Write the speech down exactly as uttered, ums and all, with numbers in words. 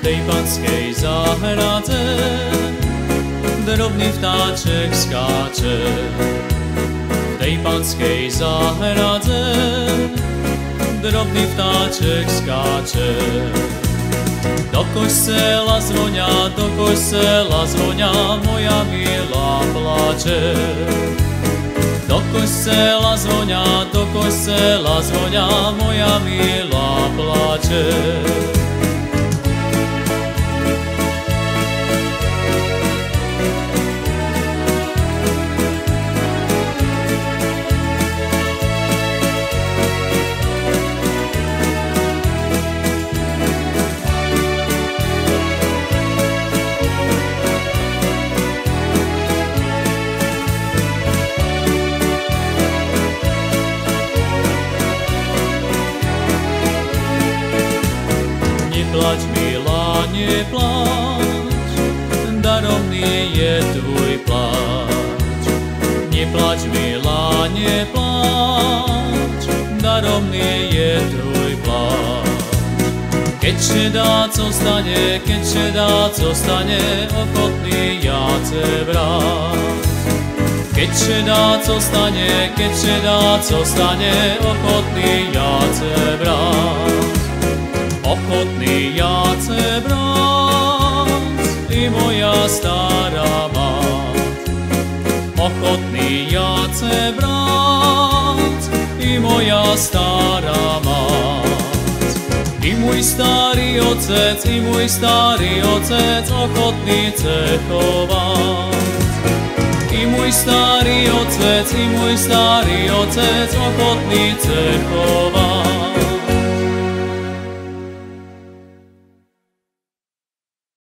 tej panskej záhradze drobný vtáček skáče. V tej panskej záhradze drobný vtáček skáče. Do kościoła zvonia, do kościoła zvonia, moja milá plače. Do kościoła zvonia, do kościoła zvonia, moja milá plače. Neplač, milá, neplač, daromný je tvoj pláč. Neplač, milá, neplač, daromný je tvoj pláč. Keď šedáco stane, keď šedáco stane, ochotný ja ce vrát. Keď šedáco stane, keď šedáco stane, ochotný ja ce vrát. Ochotný ja ce brát, i moja stará mať. Ochotný ja ce brát, i moja stará mať. I môj starý otec, i môj starý otec, ochotný ce chovať. I môj starý otec, i môj starý otec, ochotný ce chovať.